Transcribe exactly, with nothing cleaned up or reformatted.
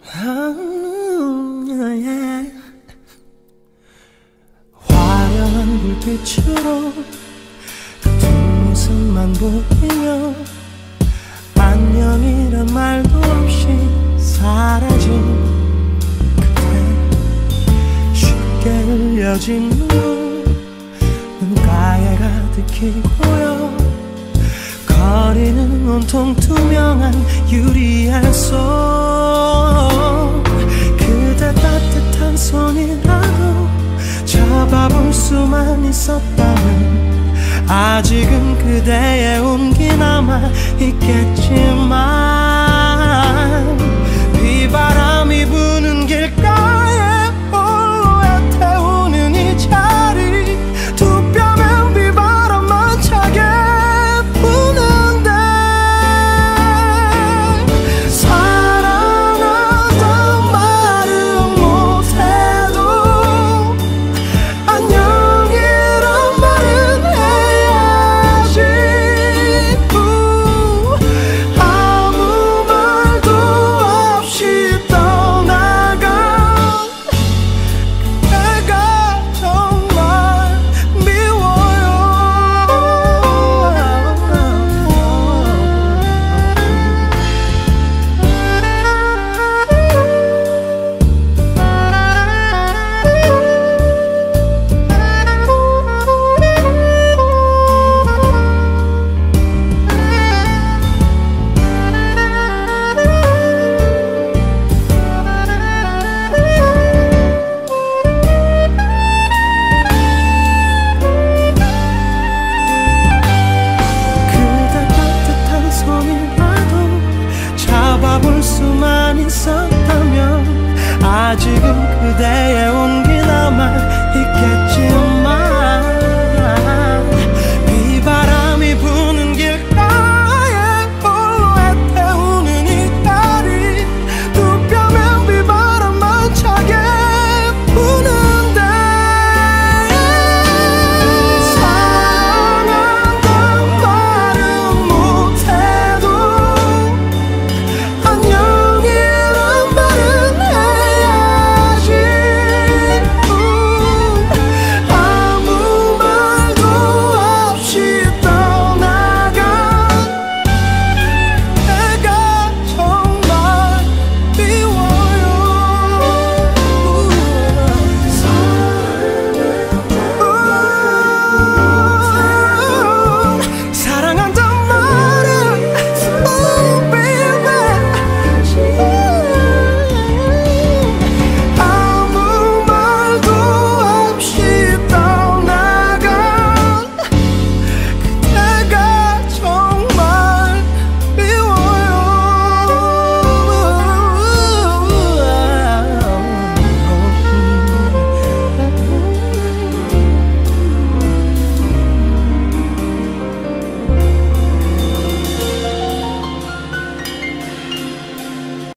화려한 불빛으로 그 뒷모습만 보이며 안녕이란 말도 없이 사라진 그대, 쉽게 흘려진 눈 눈가에 가득히 고여 거리는 온통 투명한 유리알 속 그대 따뜻한 손이라도 잡아볼 수만 있었다면 아직은 그대의 온기 남아 있겠지만 비바람이 부는 길가에 홀로 태우는 이 자리 두 뼘엔 비바람만 차게 부는데 사랑한단 말은 못해도 안녕이란 말은 해야지. 우, 아무 말도 없이 떠나간 그대가 정말 미워요. 그대 따뜻한 손이라도 잡아볼 수만 있었다면 아직은 그대의 온기 남아 있겠지만